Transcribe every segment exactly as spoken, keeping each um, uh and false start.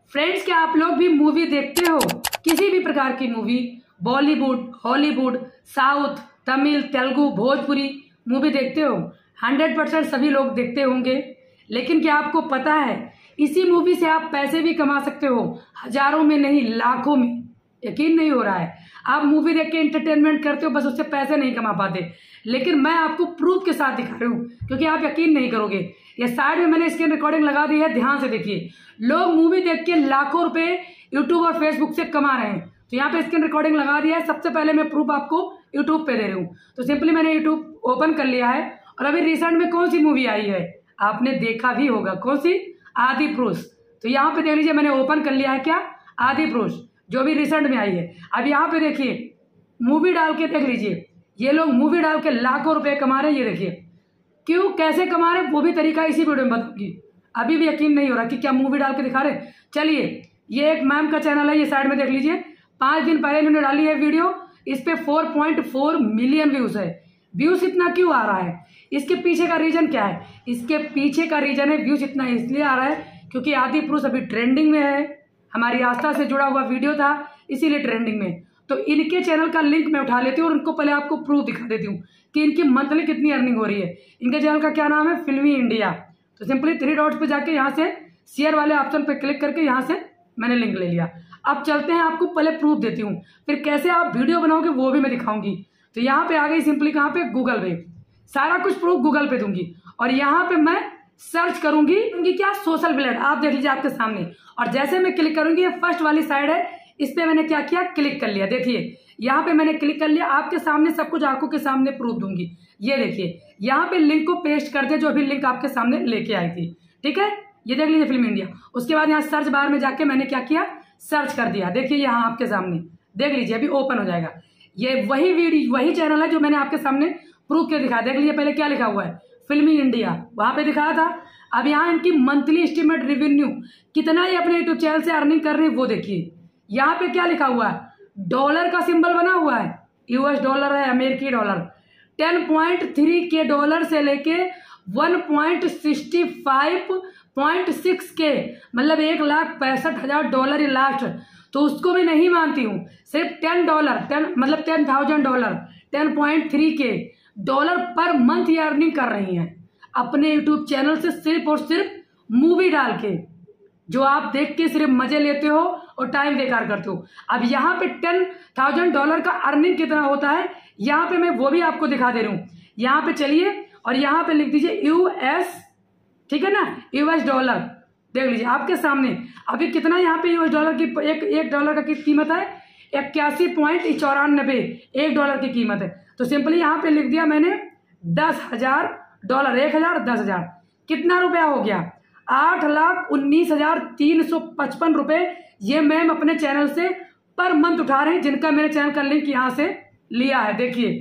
Friends, क्या आप लोग भी मूवी देखते हो? किसी भी प्रकार की movie, Bollywood, Hollywood, south, Tamil, Telugu, Bhojpuri movie देखते हो? हंड्रेड परसेंट सभी लोग देखते होंगे। लेकिन क्या आपको पता है इसी मूवी से आप पैसे भी कमा सकते हो, हजारों में नहीं लाखों में। यकीन नहीं हो रहा है? आप मूवी देख के एंटरटेनमेंट करते हो, बस उससे पैसे नहीं कमा पाते। लेकिन मैं आपको प्रूफ के साथ दिखा रही हूँ, क्योंकि आप यकीन नहीं करोगे। ये साइड में मैंने इसकी रिकॉर्डिंग लगा दी है, ध्यान से देखिए। लोग मूवी देख के लाखों रुपए यूट्यूब और फेसबुक से कमा रहे हैं। तो यहाँ पे स्क्रीन रिकॉर्डिंग लगा दिया है। सबसे पहले मैं प्रूफ आपको यूट्यूब पे दे रही हूँ। तो सिंपली मैंने यूट्यूब ओपन कर लिया है और अभी रिसेंट में कौन सी मूवी आई है आपने देखा भी होगा, कौन सी? आदि पुरुष। तो यहाँ पे देख लीजिए, मैंने ओपन कर लिया है क्या, आदि पुरुष, जो भी रिसेंट में आई है। अब यहाँ पे देखिए, मूवी डाल के देख लीजिए, ये लोग मूवी डाल के लाखों रुपए कमा रहे हैं। ये देखिए, क्यों, कैसे कमा रहे हैं वो भी तरीका इसी वीडियो में बताऊंगी। अभी भी यकीन नहीं हो रहा कि क्या मूवी डाल के दिखा रहे। चलिए, ये एक मैम का चैनल है, ये साइड में देख लीजिए। पांच दिन पहले इन्होंने डाली है वीडियो, इस पे four point four million views है। व्यूज इतना क्यों आ रहा है? इसके पीछे का रीजन क्या है? इसके पीछे का रीजन है, व्यूज इतना इसलिए आ रहा है क्योंकि आदि पुरुष अभी ट्रेंडिंग में है। हमारी आस्था से जुड़ा हुआ वीडियो था, इसीलिए ट्रेंडिंग में। तो इनके चैनल का लिंक मैं उठा लेती हूँ और उनको पहले आपको प्रूफ दिखा देती हूँ कि इनकी मंथली कितनी अर्निंग हो रही है। इनके चैनल का क्या नाम है, फिल्मी इंडिया। तो सिंपली थ्री डॉट्स पे जाके यहाँ से शेयर वाले ऑप्शन पे क्लिक करके यहाँ से मैंने लिंक ले लिया। अब चलते हैं, आपको पहले प्रूफ देती हूँ, फिर कैसे आप वीडियो बनाओगे वो भी मैं दिखाऊंगी। तो यहाँ पे आ गई सिंपली, कहाँ पे, गूगल पे। सारा कुछ प्रूफ गूगल पे दूंगी और यहाँ पे मैं सर्च करूंगी उनकी क्या, सोशल ब्लेड। आप देख लीजिए आपके सामने। और जैसे मैं क्लिक करूंगी, ये फर्स्ट वाली साइड है, इस पे मैंने क्या किया, क्लिक कर लिया। देखिए यहाँ पे मैंने क्लिक कर लिया। आपके सामने सब कुछ आंखों के सामने प्रूफ दूंगी। ये देखिए, यहाँ पे लिंक को पेस्ट कर दिया, जो अभी लिंक आपके सामने लेके आई थी। ठीक है, ये देख लीजिए, फिल्म इंडिया। उसके बाद यहाँ सर्च बार में जाके मैंने क्या किया, सर्च कर दिया। देखिए यहाँ आपके सामने देख लीजिए, अभी ओपन हो जाएगा। ये वही वीडियो, वही चैनल है जो मैंने आपके सामने प्रूफ के दिखाया। देख लीजिए, पहले क्या लिखा हुआ है, फिल्मी इंडिया, वहां पे दिखाया था। अब यहाँ इनकी मंथली एस्टिमेट रेवेन्यू कितना ही अपने यूट्यूब चैनल से अर्निंग कर रही है वो देखिए। यहाँ पे क्या लिखा हुआ है, डॉलर का सिंबल बना हुआ है, यूएस डॉलर है, अमेरिकी dollar. Ten point three K dollar से लेके one point sixty five point six K, मतलब एक लाख पैंसठ हजार डॉलर ही लास्ट। तो उसको भी नहीं मानती हूँ, सिर्फ टेन डॉलर टेन मतलब ten thousand dollar ten point three K dollar per month ये अर्निंग कर रही हैं अपने यूट्यूब चैनल से, सिर्फ और सिर्फ मूवी डाल के, जो आप देख के सिर्फ मजे लेते हो और टाइम बेकार करते हो। अब यहाँ पे टेन थाउजेंड डॉलर का अर्निंग कितना होता है, यहाँ पे मैं वो भी आपको दिखा दे रही हूँ। यहाँ पे चलिए और यहाँ पे लिख दीजिए यूएस, ठीक है ना, यूएस डॉलर। देख लीजिए आपके सामने अभी कितना यहाँ पे यूएस डॉलर की एक एक डॉलर का की कीमत है, इक्यासी पॉइंट चौरानबे एक डॉलर की कीमत है। तो सिंपली यहाँ पे लिख दिया मैंने दस हजार डॉलर, एक हजार दस हजार, कितना रुपया हो गया, आठ लाख उन्नीस हजार तीन सौ पचपन रुपए। ये मैम अपने चैनल से पर मंथ उठा रहे हैं, जिनका मेरे चैनल का लिंक यहाँ से लिया है। देखिए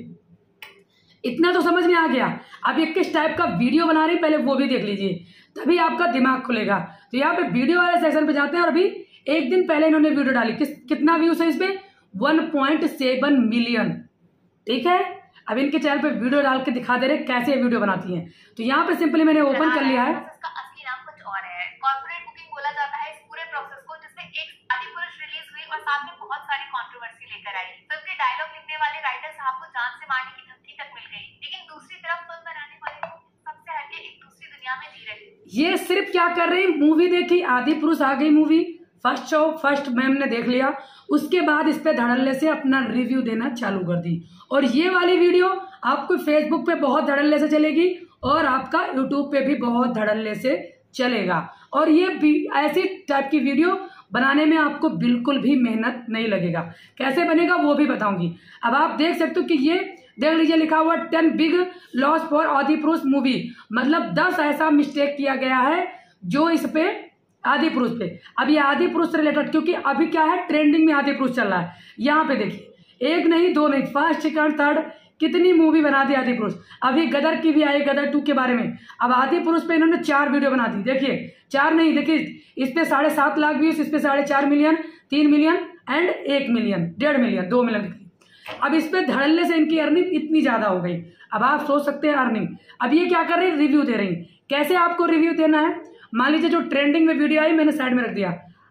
इतना तो समझ में आ गया। अब ये किस टाइप का वीडियो बना रही है पहले वो भी देख लीजिए, तभी आपका दिमाग खुलेगा। तो यहाँ पे वीडियो वाले सेक्शन पे जाते हैं और अभी एक दिन पहले इन्होंने वीडियो डाली, किस कितना व्यूज है इस पे, वन पॉइंट सेवन मिलियन। ठीक है, अब इनके चैनल पे वीडियो डाल के दिखा दे रहे कैसे वीडियो बनाती हैं। तो यहाँ पे सिंपली मैंने ओपन कर लिया है। इसका असली नाम कुछ और है, कॉर्पोरेट बुकिंग बोला जाता है इस पूरे प्रोसेस को, जिसमें एक आदि पुरुष रिलीज हुई और साथ में बहुत सारी कंट्रोवर्सी लेकर आई। फिल्म के डायलॉग लिखने वाले राइटर साहब को जान से मारने की धमकी तक मिल गई, लेकिन दूसरी तरफ फिल्म बनाने वाले लोग सबसे हटके एक दूसरी दुनिया में जी रहे। ये सिर्फ क्या कर रही, मूवी देखी, आदि पुरुष आ गई movie, first show first ma'am ने देख लिया, उसके बाद इस पे धड़ल्ले से अपना रिव्यू देना चालू कर दी। और ये वाली वीडियो आपको फेसबुक पे बहुत धड़ल्ले से चलेगी और आपका यूट्यूब पे भी बहुत धड़ल्ले से चलेगा। और ये ऐसी टाइप की वीडियो बनाने में आपको बिल्कुल भी मेहनत नहीं लगेगा। कैसे बनेगा वो भी बताऊंगी। अब आप देख सकते हो कि ये देख लीजिए लिखा हुआ टेन बिग लॉस फॉर आदि पुरुष मूवी, मतलब दस ऐसा मिस्टेक किया गया है जो इस पे आदि पुरुष पे। अब ये आदि पुरुष से रिलेटेड, क्योंकि अभी क्या है ट्रेंडिंग में आदि पुरुष चल रहा है। यहाँ पे देखिए एक नहीं दो नहीं, फर्स्ट सेकंड थर्ड कितनी मूवी बना दी आदि पुरुष। अभी गदर की भी आई, गदर टू के बारे में। अब आदि पुरुष पे इन्होंने चार वीडियो बना दी। देखिए चार नहीं, देखिए इस पे साढ़े सात लाख व्यूज, इस पे साढ़े चार मिलियन, तीन मिलियन एंड एक मिलियन, डेढ़ मिलियन, दो मिलियन। अब इस पे धड़ल्ले से इनकी अर्निंग इतनी ज्यादा हो गई। अब आप सोच सकते हैं अर्निंग। अब ये क्या कर रही है, रिव्यू दे रही। कैसे आपको रिव्यू देना है, मान लीजिए जो ट्रेंडिंग में वीडियो आई मैंने साइड में रख दिया,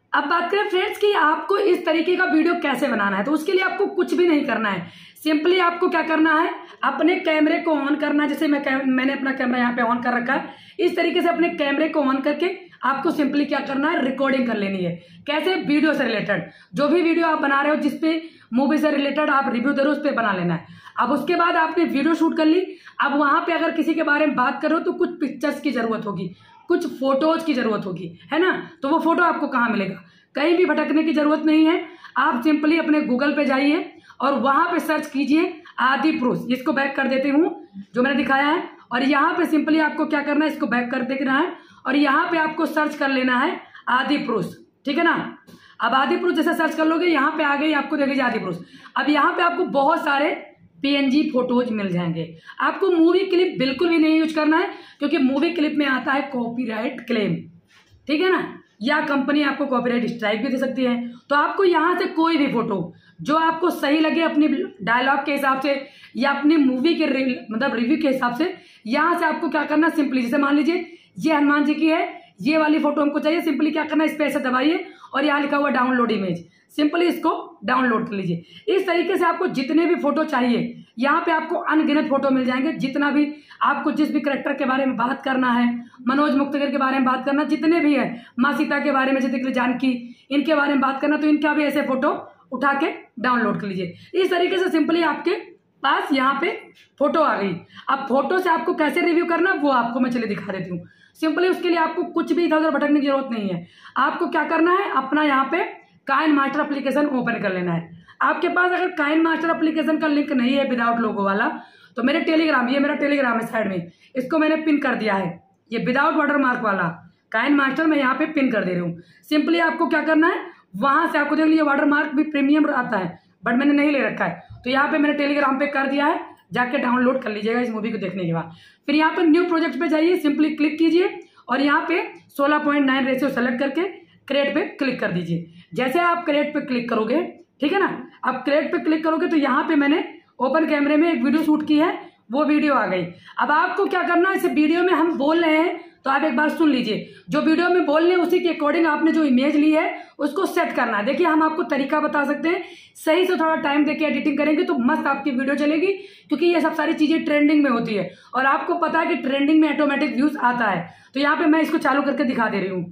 अब बात करें फ्रेंड्स कि आपको इस तरीके का वीडियो कैसे बनाना है, तो उसके लिए आपको कुछ भी नहीं करना है। सिंपली आपको क्या करना है, अपने कैमरे को ऑन करना है। जैसे मैं मैंने अपना कैमरा यहाँ पे ऑन कर रखा है, इस तरीके से अपने कैमरे को ऑन करके आपको सिंपली क्या करना है, रिकॉर्डिंग कर लेनी है। कैसे? वीडियो से रिलेटेड, जो भी वीडियो आप बना रहे हो, जिसपे मूवी से रिलेटेड आप रिव्यू दे रहे हो, उस पर बना लेना है। अब उसके बाद आपने वीडियो शूट कर ली। अब वहां पे अगर किसी के बारे में बात कर रहे हो तो कुछ पिक्चर्स की जरूरत होगी, कुछ फोटोज की जरूरत होगी, है ना। तो वो फोटो आपको कहाँ मिलेगा? कहीं भी भटकने की जरूरत नहीं है। आप सिंपली अपने गूगल पे जाइए और वहां पे सर्च कीजिए आदि पुरुष। इसको बैक कर देती हूँ जो मैंने दिखाया है, और यहाँ पे सिंपली आपको क्या करना है, इसको बैक कर देना है और यहाँ पे आपको सर्च कर लेना है आदि पुरुष, ठीक है ना। अब आदि पुरुष जैसे सर्च कर लोगे, यहाँ पे आ गई, आपको देख लीजिए आदि पुरुष। अब यहाँ पे आपको बहुत सारे पीएनजी फोटोज मिल जाएंगे। आपको मूवी क्लिप बिल्कुल भी नहीं यूज करना है, क्योंकि मूवी क्लिप में आता है कॉपीराइट क्लेम, ठीक है ना, या कंपनी आपको कॉपीराइट स्ट्राइक भी दे सकती है। तो आपको यहाँ से कोई भी फोटो जो आपको सही लगे अपनी डायलॉग के हिसाब से या अपनी मूवी के मतलब रिव्यू के हिसाब से, यहाँ से आपको क्या करना, सिंपली जैसे मान लीजिए ये हनुमान जी की है, ये वाली फोटो हमको चाहिए, सिंपली क्या करना, इस पे ऐसे दबाइए और यहाँ लिखा हुआ डाउनलोड इमेज, सिंपली इसको डाउनलोड कर लीजिए। इस तरीके से आपको जितने भी फोटो चाहिए, यहाँ पे आपको अनगिनत फोटो मिल जाएंगे। जितना भी आपको जिस भी करेक्टर के बारे में बात करना है, मनोज मुक्तागिर के बारे में बात करना, जितने भी है, माँ सीता के बारे में, जैसे जानकी, इनके बारे में बात करना, तो इनका भी ऐसे फोटो उठा के डाउनलोड कर लीजिए। इस तरीके से सिंपली आपके पास यहाँ पे फोटो आ गई। अब फोटो से आपको कैसे रिव्यू करना वो आपको मैं चलिए दिखा देती हूँ। सिंपली उसके लिए आपको कुछ भी इधर उधर भटकने की जरूरत नहीं है। आपको क्या करना है, अपना यहाँ पे काइन मास्टर एप्लीकेशन ओपन कर लेना है। आपके पास अगर काइन मास्टर एप्लीकेशन का लिंक नहीं है विदाउट लोगो वाला, तो मेरे टेलीग्राम, ये मेरा टेलीग्राम है साइड में, इसको मैंने पिन कर दिया है, ये विदाउट वाटर मार्क वाला काइन मास्टर मैं यहाँ पे पिन कर दे रही हूँ। सिंपली आपको क्या करना है, वहां से आपको देख लीजिए वाटर मार्क भी प्रीमियम आता है, बट मैंने नहीं ले रखा है, तो यहाँ पे मैंने टेलीग्राम पे कर दिया है, जाके डाउनलोड कर लीजिएगा इस मूवी को देखने के बाद। फिर यहाँ पे न्यू प्रोजेक्ट पे जाइए, सिंपली क्लिक कीजिए और यहाँ पे सोलह पॉइंट नाइन रेशियो सेलेक्ट करके क्रिएट पे क्लिक कर दीजिए। जैसे आप क्रिएट पे क्लिक करोगे, ठीक है ना, अब क्रिएट पे क्लिक करोगे तो यहाँ पे मैंने ओपन कैमरे में एक वीडियो शूट की है, वो वीडियो आ गई। अब आपको क्या करना है, इस वीडियो में हम बोल रहे हैं तो आप एक बार सुन लीजिए, जो वीडियो में बोल रहे हैं उसी के अकॉर्डिंग आपने जो इमेज ली है उसको सेट करना है। देखिए हम आपको तरीका बता सकते हैं, सही से थोड़ा टाइम देके एडिटिंग करेंगे तो मस्त आपकी वीडियो चलेगी, क्योंकि ये सब सारी चीजें ट्रेंडिंग में होती है और आपको पता है कि ट्रेंडिंग में ऑटोमेटिक व्यूज आता है। तो यहाँ पे मैं इसको चालू करके दिखा दे रही हूँ।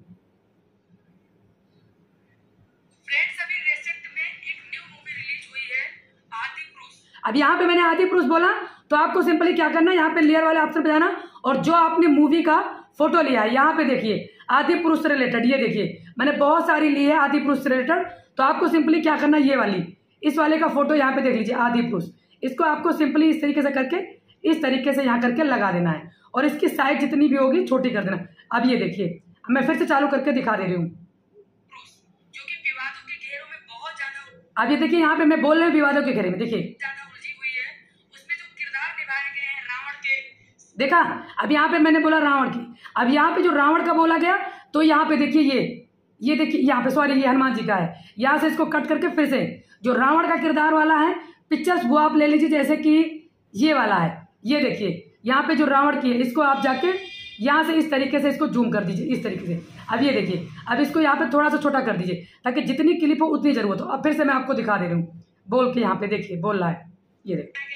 अब यहाँ पे मैंने आदि पुरुष बोला, तो आपको सिंपली क्या करना है, यहाँ पे लेयर वाले ऑप्शन पे जाना और जो आपने मूवी का फोटो लिया है यहाँ पे देखिए आदि पुरुष से रिलेटेड, ये देखिए मैंने बहुत सारी ली है आदि पुरुष से रिलेटेड। तो आपको सिंपली क्या करना है, ये वाली, इस वाले का फोटो यहाँ पे देख लीजिए आदि पुरुष, इसको आपको सिंपली इस तरीके से करके इस तरीके से यहाँ करके लगा देना है और इसकी साइज जितनी भी होगी छोटी कर देना। अब ये देखिए मैं फिर से चालू करके दिखा दे रही हूँ। अब ये देखिए यहाँ पे मैं बोल रही हूँ विवादों के घेरे में, देखिए देखा। अब यहाँ पे मैंने बोला रावण की, अब यहाँ पे जो रावण का बोला गया तो यहाँ पे देखिए ये ये देखिए यहाँ पे, सॉरी ये हनुमान जी का है, यहाँ से इसको कट करके फिर से जो रावण का किरदार वाला है पिक्चर्स वो आप ले लीजिए, जैसे कि ये वाला है, ये देखिए यहाँ पे जो रावण की है इसको आप जाके यहाँ से इस तरीके से इसको जूम कर दीजिए, इस तरीके से। अब ये देखिए, अब इसको यहाँ पे थोड़ा सा छोटा कर दीजिए ताकि जितनी क्लिप हो उतनी जरूरत हो। अब फिर से मैं आपको दिखा दे रही हूँ बोल के, यहाँ पे देखिए बोल रहा है, ये देखिए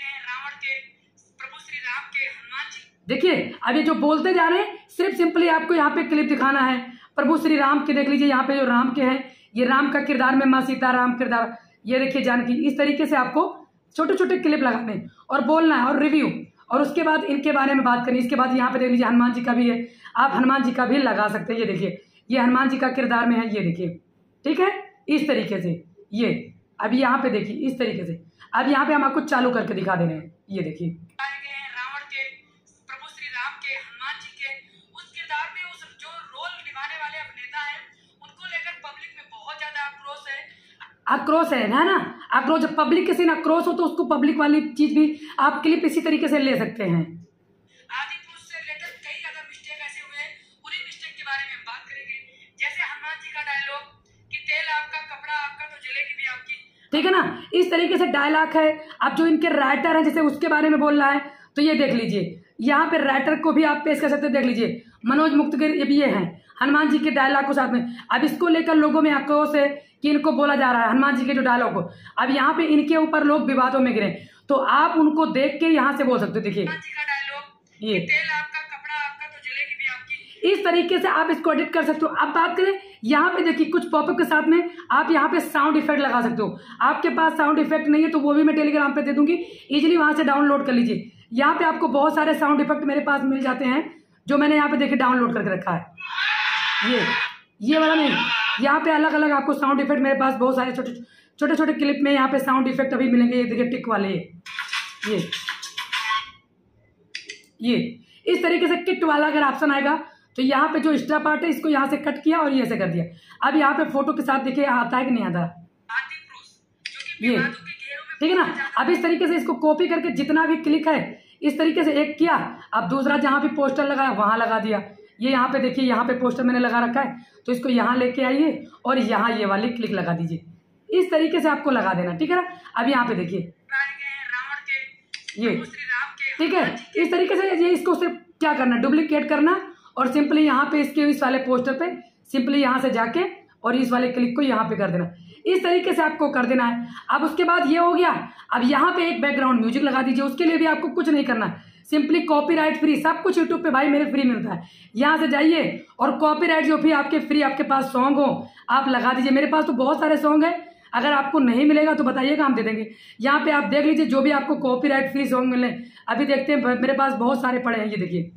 देखिए अब ये जो बोलते जा रहे हैं सिर्फ सिंपली आपको यहाँ पे क्लिप दिखाना है। प्रभु श्री राम के देख लीजिए, यहाँ पे जो राम के हैं ये राम का किरदार में माँ सीता राम किरदार, ये देखिए जानकी। इस तरीके से आपको छोटे छोटे क्लिप लगाने और बोलना है और रिव्यू, और उसके बाद इनके बारे में बात करनी। इसके बाद यहाँ पे देख लीजिए हनुमान जी का भी है, आप हनुमान जी का भी लगा सकते हैं। ये देखिए ये हनुमान जी का किरदार में है, ये देखिए ठीक है इस तरीके से। ये अब यहाँ पे देखिए इस तरीके से, अब यहाँ पे हम आपको चालू करके दिखा दे रहे हैं, ये देखिए आक्रोश है ना ना आक्रोश, जब पब्लिक के सीन आक्रोश हो तो उसको पब्लिक वाली चीज भी आप क्लिप इसी तरीके से ले सकते हैं। आदि पुरुष से रिलेटेड कई ज्यादा मिस्टेक ऐसे हुए हैं, उन्हीं मिस्टेक के बारे में बात करेंगे। जैसे हनुमान जी का डायलॉग कि तेल आपका कपड़ा आपका तो जलेगी भी आपकी, ठीक है ना, इस तरीके से डायलॉग है। अब जो इनके राइटर है जैसे उसके बारे में बोल रहा है तो ये देख लीजिए, यहाँ पे राइटर को भी आप पेश कर सकते हैं। देख लीजिए मनोज मुक्तागिर ये भी ये है, हनुमान जी के डायलॉग को साथ में। अब इसको लेकर लोगों में आक्रोश है कि इनको बोला जा रहा है हनुमान जी के जो डायलॉग को, अब यहाँ पे इनके ऊपर लोग विवादों में गिरे, तो आप उनको देख के यहाँ से बोल सकते हो। देखिए ये तेल आपका, कपड़ा आपका, तो जलेगी भी आपकी। इस तरीके से आप इसको एडिट कर सकते हो। अब बात करें यहाँ पे, देखिए कुछ पॉपअप के साथ में आप यहाँ पे साउंड इफेक्ट लगा सकते हो। आपके पास साउंड इफेक्ट नहीं है तो वो भी मैं टेलीग्राम पे दे दूंगी, इजीली वहां से डाउनलोड कर लीजिए। यहाँ पे आपको बहुत सारे साउंड इफेक्ट मेरे पास मिल जाते हैं जो मैंने यहाँ पे देखिए डाउनलोड करके रखा है। ये ये वाला नहीं, यहाँ पे अलग अलग आपको साउंड इफेक्ट मेरे पास बहुत सारे छोटे छोटे छोटे क्लिप में यहाँ पे साउंड इफेक्ट अभी मिलेंगे। ये देखिए टिक वाले, ये ये इस तरीके से किट वाला अगर ऑप्शन आएगा तो यहाँ पे जो एक्स्ट्रा पार्ट है इसको यहाँ से कट किया और ये ऐसे कर दिया। अब यहाँ पे फोटो के साथ देखिए आता है कि नहीं आता, ये ठीक है ना। अब इस तरीके से इसको कॉपी करके जितना भी क्लिक है इस तरीके से एक किया, अब दूसरा जहाँ भी पोस्टर लगाया वहां लगा दिया। ये यहाँ पे देखिए यहाँ पे पोस्टर मैंने लगा रखा है तो इसको यहाँ लेके आइए और यहाँ ये वाली क्लिक लगा दीजिए। इस तरीके से आपको लगा देना, ठीक है ना। अब यहाँ पे देखिए ये ठीक है, इस तरीके से ये इसको सिर्फ क्या करना, डुप्लीकेट करना और सिंपली यहाँ पे इसके इस वाले पोस्टर पे सिंपली यहाँ से जाके और इस वाले क्लिक को यहाँ पे कर देना। इस तरीके से आपको कर देना है। अब उसके बाद ये हो गया, अब यहाँ पे एक बैकग्राउंड म्यूजिक लगा दीजिए। उसके लिए भी आपको कुछ नहीं करना, सिंपली कॉपीराइट फ्री, सब कुछ यूट्यूब पे भाई मेरे फ्री मिलता है। यहाँ से जाइए और कॉपीराइट जो भी आपके फ्री आपके पास सॉन्ग हो आप लगा दीजिए। मेरे पास तो बहुत सारे सॉन्ग है, अगर आपको नहीं मिलेगा तो बताइएगा, हम दे देंगे। यहाँ पे आप देख लीजिए जो भी आपको कॉपीराइट फ्री सॉन्ग मिले। अभी देखते हैं मेरे पास बहुत सारे पड़े हैं। ये देखिए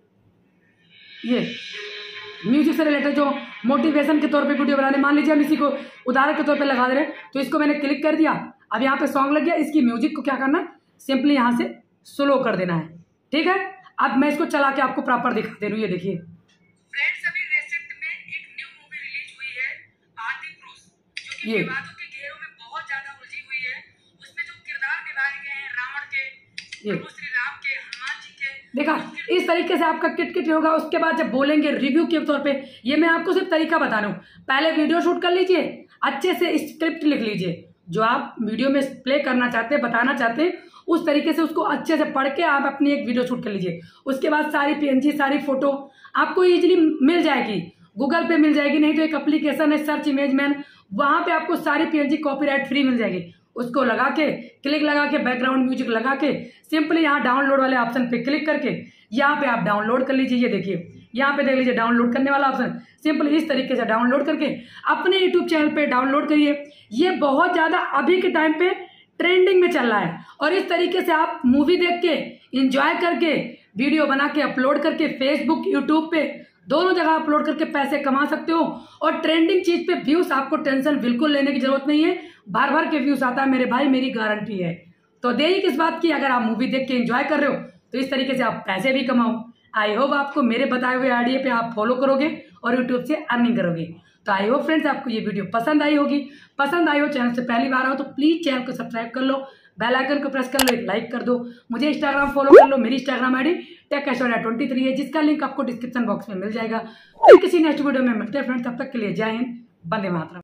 ये म्यूजिक से रिलेटेड जो मोटिवेशन के तौर पे वीडियो बनाने, मान लीजिए हम इसी को उदाहरण के तौर पे लगा दे रहे हैं तो इसको मैंने क्लिक कर दिया। अब यहाँ पे सॉन्ग लग गया, इसकी म्यूजिक को क्या करना है, सिंपली यहाँ से स्लो कर देना है, ठीक है। अब मैं इसको चला के आपको प्रॉपर दिखा दे रही हूँ। ये देखिए फ्रेंड्स, अभी रिसेंट में एक न्यू मूवी रिलीज हुई है आदि पुरुष, जो कि ये विवादों के घेरों में बहुत ज्यादा उलझी हुई है। उसमें जो किरदार निभाए गए हैं रावण के, प्रभु श्री राम के, हनुमान जी के, देखा इस तरीके से आपका किट किट होगा। उसके बाद जब बोलेंगे रिव्यू के तौर पे, ये मैं आपको सिर्फ तरीका बता रहा हूँ। पहले वीडियो शूट कर लीजिए, अच्छे से स्क्रिप्ट लिख लीजिए, जो आप वीडियो में प्ले करना चाहते हैं, बताना चाहते हैं, उस तरीके से उसको अच्छे से पढ़ के आप अपनी एक वीडियो शूट कर लीजिए। उसके बाद सारी पीएनजी सारी फोटो आपको इजीली मिल जाएगी, गूगल पे मिल जाएगी, नहीं तो एक एप्लीकेशन है सर्च इमेज मैन, वहां पे आपको सारी पीएनजी कॉपीराइट फ्री मिल जाएगी। उसको लगा के क्लिक लगा के बैकग्राउंड म्यूजिक लगा के सिंपली यहाँ डाउनलोड वाले ऑप्शन पे क्लिक करके यहाँ पे आप डाउनलोड कर लीजिए। ये देखिए यहाँ पे देख लीजिए डाउनलोड करने वाला ऑप्शन, सिंपली इस तरीके से डाउनलोड करके अपने यूट्यूब चैनल पे डाउनलोड करिए। ये बहुत ज़्यादा अभी के टाइम पे ट्रेंडिंग में चल रहा है और इस तरीके से आप मूवी देख के इंजॉय करके वीडियो बना के अपलोड करके फेसबुक यूट्यूब पे दोनों जगह अपलोड करके पैसे कमा सकते हो। और ट्रेंडिंग चीज पे व्यूज, आपको टेंशन बिल्कुल लेने की जरूरत नहीं है, भर भर के व्यूज आता है मेरे भाई, मेरी गारंटी है। तो देरी किस बात की, अगर आप मूवी देख के एंजॉय कर रहे हो तो इस तरीके से आप पैसे भी कमाओ। आई होप आपको मेरे बताए हुए आइडिया पे आप फॉलो करोगे और यूट्यूब से अर्निंग करोगे। तो आई होप फ्रेंड्स आपको ये वीडियो पसंद आई होगी। पसंद आई हो, चैनल से पहली बार आओ तो प्लीज चैनल को सब्सक्राइब कर लो, बेल आइकन को प्रेस कर लो, एक लाइक कर दो, मुझे इंस्टाग्राम फॉलो कर लो। मेरी Instagram ID tech Aishwarya twenty three है, जिसका लिंक आपको डिस्क्रिप्शन बॉक्स में मिल जाएगा। फिर किसी नेक्स्ट वीडियो में मिलते हैं फ्रेंड्स, तब तक के लिए जय हिंद, वंदे मातरम।